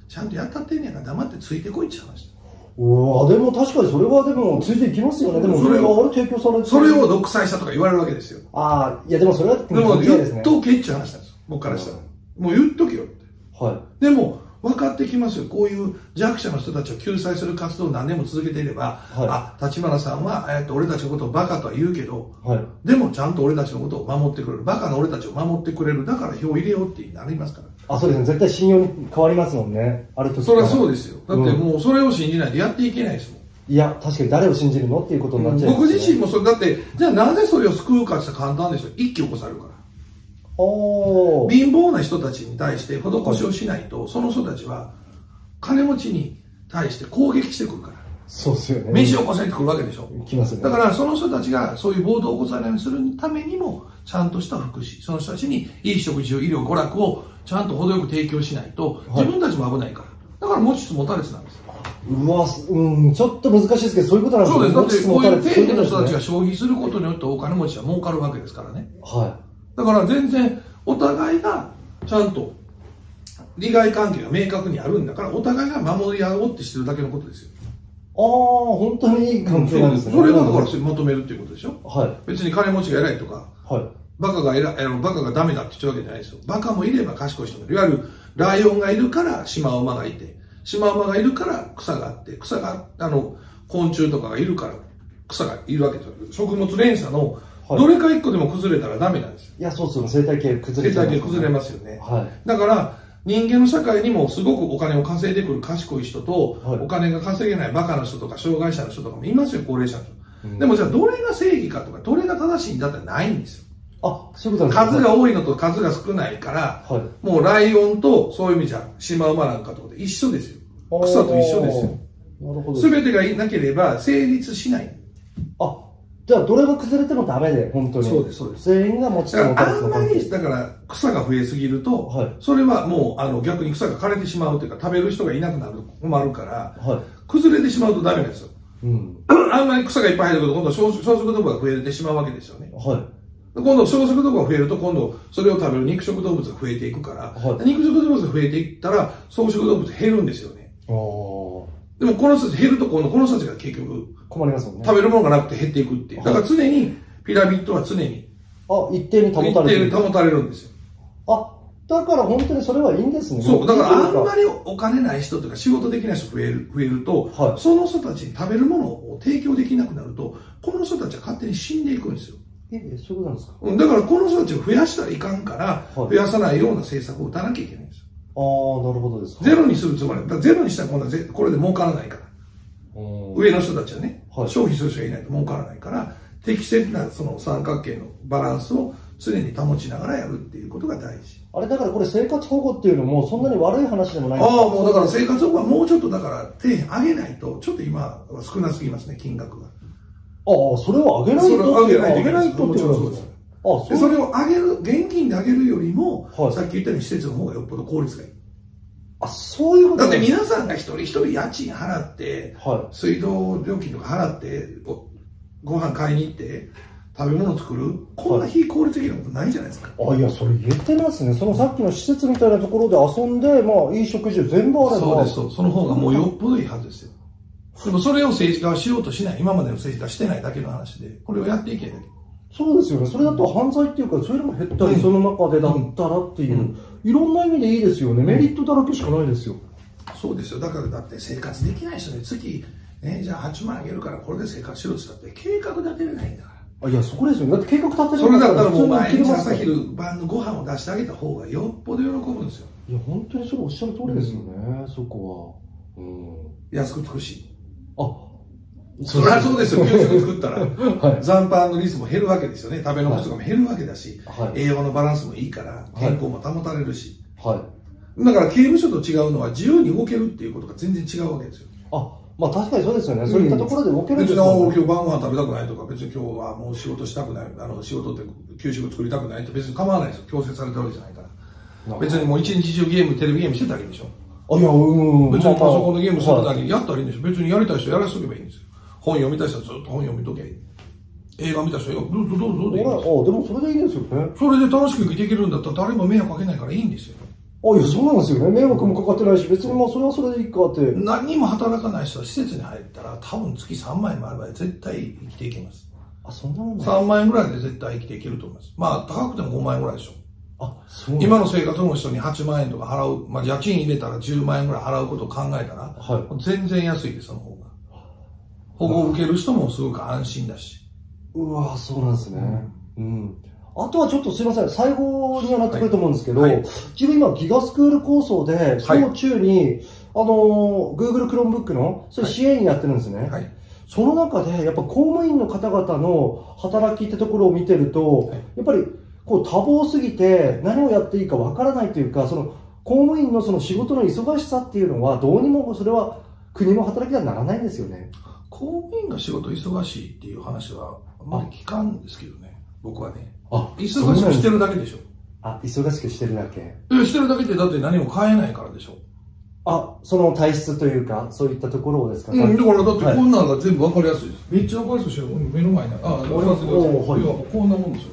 ちゃんとやったってんねやから黙ってついてこいって話。 うわ、でも確かにそれはでもついていきますよね。でもそれが提供されて、 それを独裁したとか言われるわけですよ。 ああ、いやでもそれはでも言っとけっていう話なんですよ、僕からしたら。もう言っとけよって。 はい。 でも分かってきますよ。こういう弱者の人たちを救済する活動を何年も続けていれば、はい、立花さんは、俺たちのことをバカとは言うけど、はい、でもちゃんと俺たちのことを守ってくれる。バカな俺たちを守ってくれる。だから票入れようってなりますから。 あ、そうですね。絶対信用に変わりますもんね。ある時。 それはそうですよ。だってもうそれを信じないとやっていけないですもん。 いや、確かに誰を信じるのっていうことになっちゃう、ね。 僕自身もそれ、だって、じゃあなぜそれを救うかって簡単でしょ。一気起こされるから。貧乏な人たちに対して施しをしないと、その人たちは金持ちに対して攻撃してくるから。 そうですよね。 飯を起こせってくるわけでしょ。 来ますね。 だからその人たちがそういう暴動を起こさないようにするためにも、ちゃんとした福祉、その人たちにいい食事を、医療、娯楽をちゃんと程よく提供しないと、自分たちも危ないから。だから持ちつ持たれつなんですよ。 うわ、ちょっと難しいですけど、そういうことなんですね。 そうです。だって、こういう底辺の人たちが消費することによってお金持ちは儲かるわけですからね。 はい。 だから全然、お互いがちゃんと利害関係が明確にあるんだから、お互いが守り合おうってしてるだけのことですよ。 ああ、本当にいい関係なんですね。 それがだから求めるっていうことでしょ。 はい。 別に金持ちが偉いとか、 はい。 バカがダメだって言ってるわけじゃないですよ。バカもいれば賢い人もいる。いわゆるライオンがいるからシマウマがいて、シマウマがいるから草があって、草が、昆虫とかがいるから草がいるわけですよ。食物連鎖のどれか一個でも崩れたらダメなんですよ。 いや、そうそう、生態系崩れちゃいますね。 生態系崩れますよね。 はい。 だから、人間の社会にもすごくお金を稼いでくる賢い人と、はい、お金が稼げないバカな人とか障害者の人とかもいますよ、高齢者の人。でもじゃあどれが正義かとか、どれが正しいんだってないんですよ。 あ、そういうことなんですか。数が多いのと数が少ないから、はい、もうライオンとそういう意味じゃシマウマなんかとかで一緒ですよ。草と一緒ですよ。なるほど。全てがなければ成立しない。 あ、じゃあどれが崩れてもダメで、本当に。 そうです、そうです。 全員が持ちつ持たれつの関係。 あんまり、だから草が増えすぎると、はい、それはもう逆に草が枯れてしまうというか、食べる人がいなくなると困るから、はい、崩れてしまうとダメなんですよ。うん、あんまり草がいっぱい入ると、今度小食動物が増えてしまうわけですよね。はい、今度小食動物が増えると、今度それを食べる肉食動物が増えていくから、はい、肉食動物が増えていったら、草食動物減るんですよね。でもこの人たち減ると、今度この人たちが結局、 困りますもんね。 食べるものがなくて減っていくっていう。だから常に、ピラミッドは常に、 一定に保たれる。 一定に保たれるんですよ。 あ、だから本当にそれはいいんですね。 そう、だからあんまりお金ない人とか仕事できない人増えると、はい、その人たちに食べるものを提供できなくなると、この人たちは勝手に死んでいくんですよ。 そういうことなんですか？ だからこの人たちを増やしたらいかんから、はい、増やさないような政策を打たなきゃいけないんですよ。 ああ、なるほどです。 ゼロにするつもりだからゼロにしたら今度はこれで儲からないから。上の人たちはね、はい、消費する人がいないと儲からないから、適切なその三角形のバランスを常に保ちながらやるっていうことが大事。 あれだからこれ生活保護っていうのもそんなに悪い話でもないんですか？ ああ、もうだから生活保護はもうちょっとだから手上げないと、ちょっと今は少なすぎますね、金額が。 ああ、それを上げないと。 それを上げないと。 もちろんそうです。あ、 それを上げる、現金で上げるよりも、はい、さっき言ったように施設の方がよっぽど効率がいい。 あ、そういうことだって皆さんが一人一人家賃払って、はい、水道料金とか払って、ご飯買いに行って、食べ物作る、こんな非効率的なことないじゃないですか。 あ、いや、それ言ってますね。そのさっきの施設みたいなところで遊んで、まあ、いい食事全部あれば。 そうです、そう。その方がもうよっぽどいいはずですよ。でもそれを政治家はしようとしない。今までの政治家はしてないだけの話で、これをやっていけばいいだけ。 そうですよね。それだと犯罪っていうか、そういうのも減ったり、その中でだったらっていう、いろんな意味でいいですよね。メリットだらけしかないですよ。 そうですよ。だからだって生活できない人に月、じゃあ8万あげるからこれで生活しろって言ったって計画立てれないんだから。 いや、そこですよね。だって計画立てれない。 それだったらもう毎日朝昼晩のご飯を出してあげた方がよっぽど喜ぶんですよ。 いや、本当にそれおっしゃる通りですよね、そこは。 安くつくし。 あ、 そりゃそうですよ。給食作ったら、はい、残飯の率も減るわけですよね。食べ残しとかも減るわけだし、はい、栄養のバランスもいいから、健康も保たれるし。はい、だから刑務所と違うのは自由に動けるっていうことが全然違うわけですよ。 あ、まあ確かにそうですよね。そういったところで動けるんですよね。別に今日晩ご飯食べたくないとか、別に今日はもう仕事したくない、仕事って給食作りたくないって別に構わないですよ。強制されたわけじゃないから。別にもう一日中テレビゲームしてたらいいんでしょ。 あ、いや、 別にパソコンでゲームするだけやったらいいんでしょ。別にやりたい人やらしとけばいいんですよ。本読みたい人はずっと本読みとけ。映画見た人はどうぞでいいんですよ。 でもそれでいいですよね。 それで楽しく生きていけるんだったら誰も迷惑かけないからいいんですよ。 あ、いや、そうなんですよね。迷惑もかかってないし、別にまあそれはそれでいいかって。 何にも働かない人は施設に入ったら、多分月3万円もあれば絶対生きていけます。 あ、そんなもんね。 3万円ぐらいで絶対生きていけると思います。まあ、高くても5万円ぐらいでしょ。 あ、そう。 今の生活の人に8万円とか払う、まあ、家賃入れたら10万円ぐらい払うことを考えたら、はい、全然安いです、その方が。保護を受ける人もすごく安心だし。 うわ、そうなんですね。うん。あとはちょっとすいません、最後にはなってくると思うんですけど、はいはい、自分今ギガスクール構想で、小中に、Google Chromebook のそういう支援員やってるんですね。はい、その中で、やっぱ公務員の方々の働きってところを見てると、はい、やっぱりこう多忙すぎて何をやっていいかわからないというか、その公務員のその仕事の忙しさっていうのは、どうにもそれは国の働きにはならないんですよね。 公務員の仕事忙しいっていう話はあんまり聞かんですけどね、僕はね。忙しくしてるだけでしょ。 あ、忙しくしてるだけ。 してるだけってだって何も変えないからでしょ。 あ、その体質というか、そういったところをですか。 だからだってこんなのが全部わかりやすいです。めっちゃわかりやすいですよ。目の前に。あ、わかります。こんなもんですよ。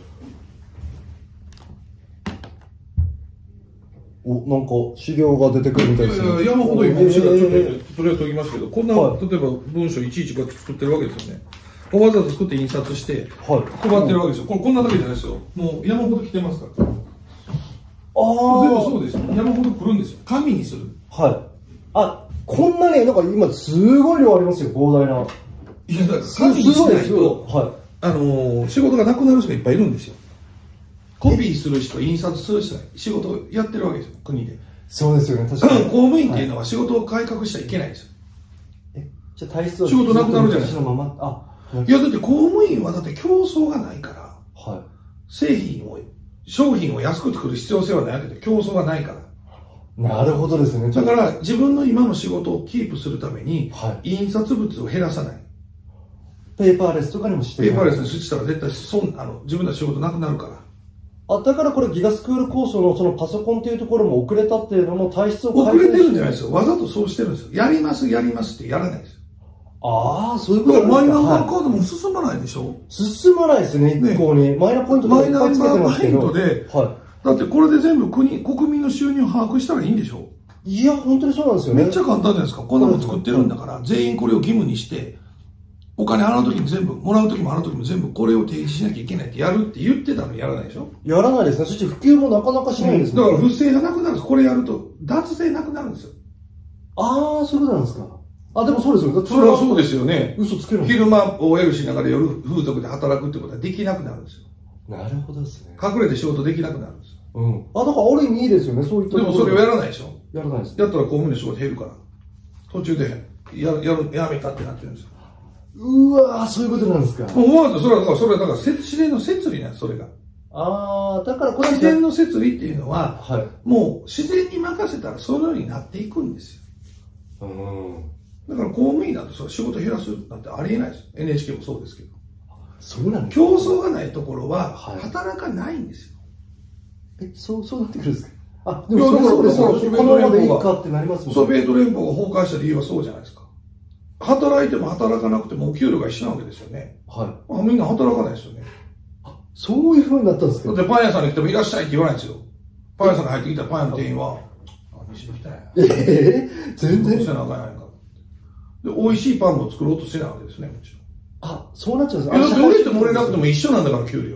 お、なんか修行が出てくるみたいですね。 いや、山ほどいい文章がちょっと、とりあえず解きますけど、こんな、例えば文章いちいち作ってるわけですよね。わざわざ作って印刷して、配ってるわけですよ。こんなだけじゃないですよ。もう山ほど来てますから。全部そうですよ。山ほど来るんですよ。紙にする。 はい。あ、こんなに、なんか今すごい量ありますよ、膨大な。 いや、だから紙にしないと、はい、仕事がなくなる人がいっぱいいるんですよ。コピーする人、印刷する人が仕事をやってるわけですよ、国で。 そうですよね、確かに。 公務員っていうのは仕事を改革しちゃいけないんですよ。 じゃあ体質は仕事なくなるじゃないですか。いや、だって公務員はだって競争がないから、はい、商品を安く作る必要性はないわけで、競争がないから。 なるほどですね。 だから自分の今の仕事をキープするために、印刷物を減らさない。 ペーパーレスとかにもしてない。 ペーパーレスにしたら絶対自分の仕事なくなるから。 あ、だからこれギガスクール構想のそのパソコンっていうところも遅れたっていうのも体質を変えて遅れてるんじゃないですよ。わざとそうしてるんですよ。やりますってやらないですよ。 ああ、そういうことですか。 マイナンバーカードも進まないでしょ。 進まないですね、一向に。マイナポイントマイナンバーポイントで、だってこれで全部国民の収入を把握したらいいんでしょ。 いや、本当にそうなんですよね。 めっちゃ簡単じゃないですか。こんなの作ってるんだから、全員これを義務にして、お金払うときに全部、もらうときも払うときも全部これを提示しなきゃいけないってやるって言ってたのにやらないでしょ。 やらないですね。そして普及もなかなかしないんですね。 だから不正がなくなるんです。これやると脱税なくなるんですよ。 ああ、そういうことなんですか。あ、でもそうですよ。 それはそうですよね。 嘘つける。 昼間 OL しながら夜風俗で働くってことはできなくなるんですよ。 なるほどですね。 隠れて仕事できなくなるんですよ。 うん。あ、だからある意味いいですよね。そういった。 でもそれをやらないでしょ。 やらないです。 やったら公務員の仕事減るから。途中でやめたってなってるんですよ。 うわー、そういうことなんですか。 思わず、それはだから自然の摂理なんです、それが。 ああ、だからこれ自然の摂理っていうのは、はい、もう自然に任せたらそのようになっていくんですよ。だから公務員だと仕事減らすなんてありえないです。NHK もそうですけど。 そうなんですか。競争がないところは働かないんですよ。そうなってくるんですか。あ、でもそうですよ。このままでいいかってなりますもんね。 ソビエト連邦が崩壊した理由はそうじゃないですか。働いても働かなくてもお給料が一緒なわけですよね。はい。みんな働かないですよね。 そういう風になったんですか。 だってパン屋さんに来てもいらっしゃいって言わないんですよ。パン屋さんが入ってきたらパン屋の店員は、西に来たんや。 全然。 してなあかんやんか。で、美味しいパンも作ろうとしてないわけですね、もちろん。 あ、そうなっちゃうんですか。 だって売れても売れなくても一緒なんだから給料。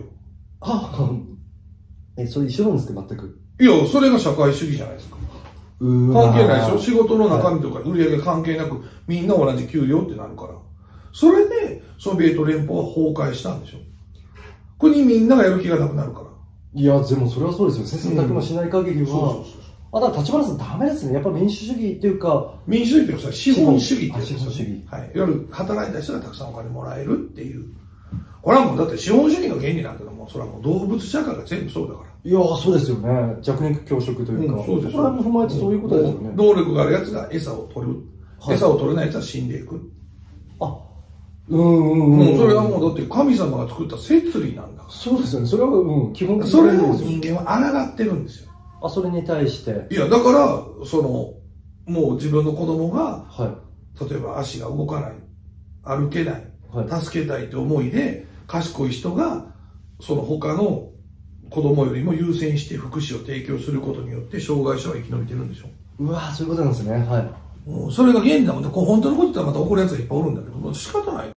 それ一緒なんですか、全く。 いや、それが社会主義じゃないですか。関係ないでしょ。仕事の中身とか売り上げ関係なく、みんな同じ給料ってなるから。それで、ソビエト連邦は崩壊したんでしょ。国みんながやる気がなくなるから。 いや、でもそれはそうですよ。切磋琢磨しない限りは。だから立花さんダメですね。やっぱ民主主義っていうか。 民主主義っていうか、資本主義っていうか。 資本主義。 はい。いわゆる働いた人がたくさんお金もらえるっていう。これはもうだって資本主義の原理なんてのも、それはもう動物社会が全部そうだから。 いやそうですよね。弱肉強食というか。そうです。それも踏まえてそういうことですよね。 能力があるやつが餌を取る。餌を取れないやつは死んでいく。 あ、 それはもうだって神様が作った摂理なんだ。 そうですよね。それは基本的に。 それを人間は抗ってるんですよ。 あ、それに対して。 いや、だから、もう自分の子供が、例えば足が動かない、歩けない、助けたいって思いで、賢い人が、他の子供よりも優先して福祉を提供することによって障害者は生き延びてるんでしょ。 うわそういうことなんですね。はい。 それが原理なので、本当のこと言ったらまた怒るやつがいっぱいおるんだけど、仕方ない。